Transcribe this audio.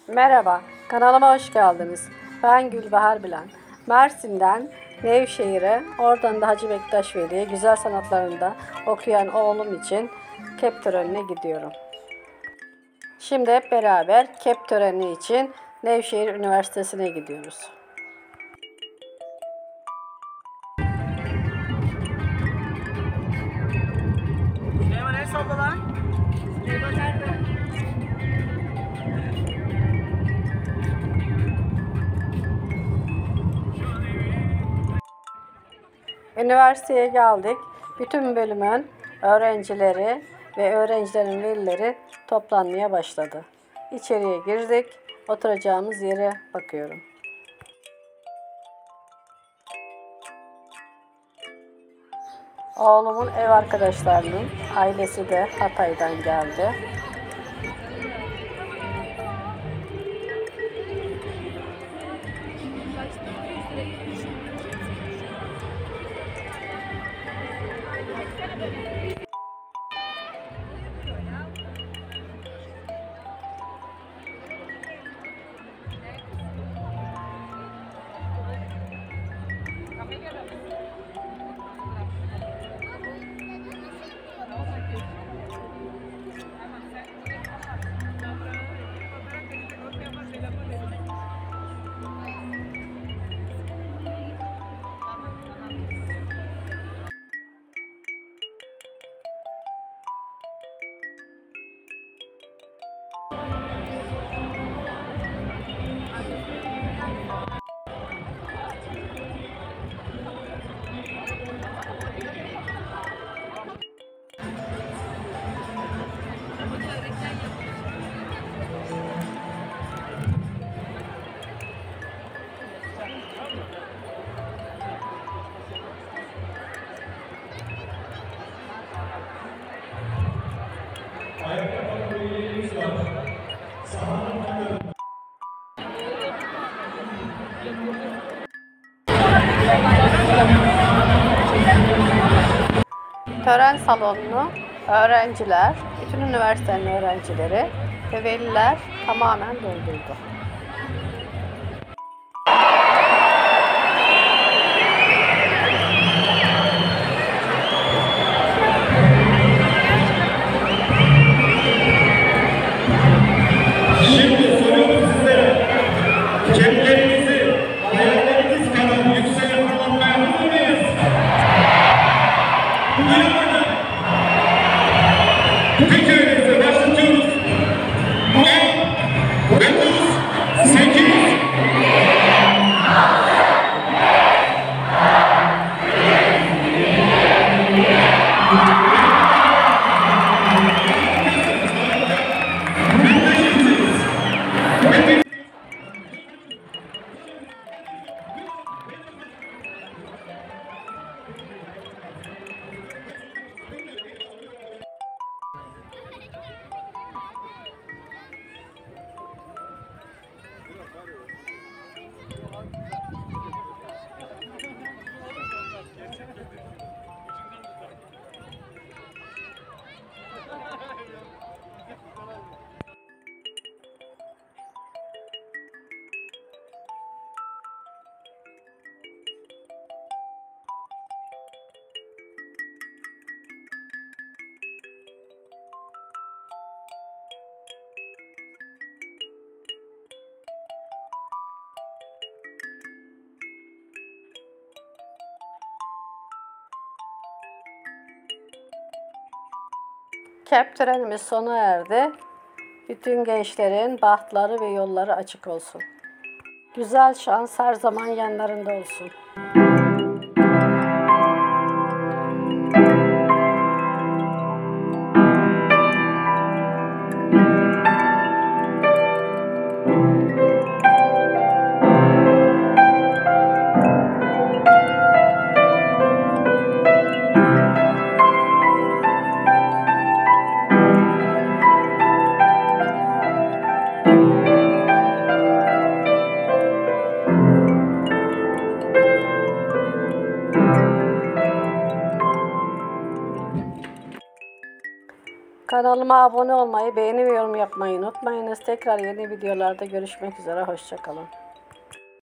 Merhaba, kanalıma hoş geldiniz. Ben Gülbahar Bilen. Mersin'den Nevşehir'e, oradan da Hacı Bektaş Veli'ye güzel sanatlarında okuyan oğlum için kep törenine gidiyorum. Şimdi hep beraber kep töreni için Nevşehir Üniversitesi'ne gidiyoruz. Süleyman el salla lan. Süleyman nerede? Üniversiteye geldik. Bütün bölümün öğrencileri ve öğrencilerin velileri toplanmaya başladı. İçeriye girdik. Oturacağımız yere bakıyorum. Oğlumun ev arkadaşlarının ailesi de Hatay'dan geldi. Tören salonunu öğrenciler, bütün üniversitenin öğrencileri ve veliler tamamen doldurdu. Şimdi soruyorum sizlere, ceplerinizi, hayalleriniz kadar yüksek fırlatmaya hazır mıyız? Buyurun hocam. Peki öyleyse başlatıyoruz. 10, 9, 8, Kep törenimiz sona erdi. Bütün gençlerin bahtları ve yolları açık olsun. Güzel şans her zaman yanlarında olsun. Kanalıma abone olmayı, beğeni ve yorum yapmayı unutmayınız. Tekrar yeni videolarda görüşmek üzere. Hoşça kalın.